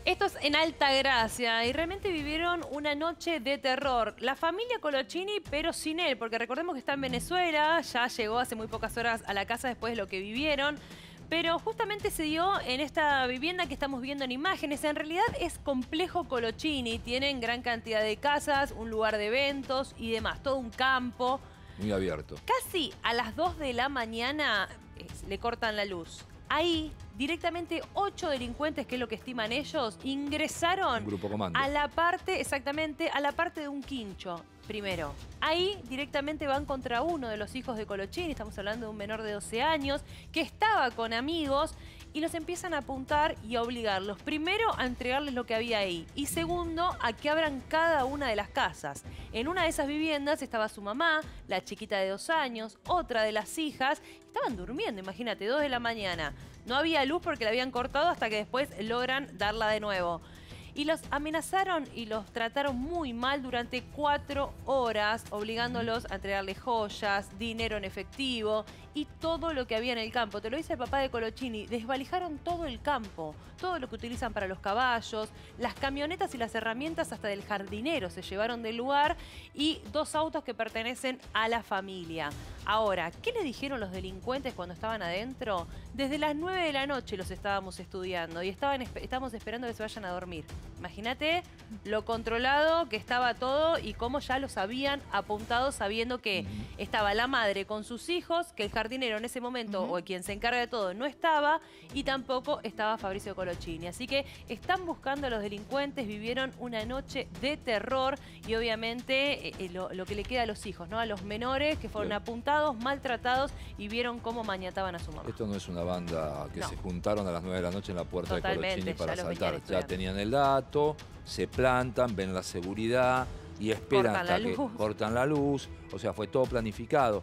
Estos en Altagracia y realmente vivieron una noche de terror. La familia Colochini, pero sin él, porque recordemos que está en Venezuela, ya llegó hace muy pocas horas a la casa después de lo que vivieron. Pero justamente se dio en esta vivienda que estamos viendo en imágenes. En realidad es complejo Colochini, tienen gran cantidad de casas, un lugar de eventos y demás, todo un campo. Muy abierto. Casi a las 2 de la mañana le cortan la luz. Ahí, directamente 8 delincuentes, que es lo que estiman ellos, ingresaron Un grupo comando. a la parte, exactamente, a la parte de un quincho, primero. Ahí directamente van contra uno de los hijos de Colochini, estamos hablando de un menor de 12 años, que estaba con amigos, y los empiezan a apuntar y a obligarlos, primero, a entregarles lo que había ahí, y segundo, a que abran cada una de las casas. En una de esas viviendas estaba su mamá, la chiquita de 2 años, otra de las hijas, estaban durmiendo, imagínate, 2 de la mañana. No había luz porque la habían cortado hasta que después logran darla de nuevo. Y los amenazaron y los trataron muy mal durante 4 horas, obligándolos a entregarle joyas, dinero en efectivo y todo lo que había en el campo. Te lo dice el papá de Colochini, desvalijaron todo el campo, todo lo que utilizan para los caballos, las camionetas y las herramientas hasta del jardinero se llevaron del lugar y 2 autos que pertenecen a la familia. Ahora, ¿qué le dijeron los delincuentes cuando estaban adentro? Desde las 9 de la noche los estábamos estudiando y estábamos esperando que se vayan a dormir. Imagínate lo controlado que estaba todo y cómo ya los habían apuntado sabiendo que estaba la madre con sus hijos, que el jardinero en ese momento, o quien se encarga de todo, no estaba, y tampoco estaba Fabricio Colochini. Así que están buscando a los delincuentes, vivieron una noche de terror y obviamente lo que le queda a los hijos, ¿no? A los menores que fueron apuntados, maltratados y vieron cómo mañataban a su mamá. Esto no es una banda que se juntaron a las 9 de la noche en la puerta Totalmente, de Colochini para ya los asaltar. venían Ya estudiando. tenían el dato, se plantan, ven la seguridad y esperan Cortan la hasta que luz. cortan la luz. O sea, fue todo planificado.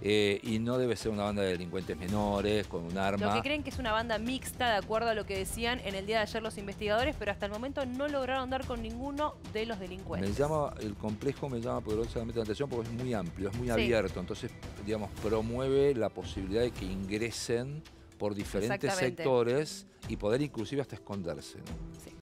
Y no debe ser una banda de delincuentes menores con un arma. Lo que creen que es una banda mixta, de acuerdo a lo que decían en el día de ayer los investigadores, pero hasta el momento no lograron dar con ninguno de los delincuentes. El complejo me llama poderosamente la atención porque es muy amplio, es muy abierto. Entonces, digamos, promueve la posibilidad de que ingresen por diferentes sectores y poder inclusive hasta esconderse, ¿no? Sí.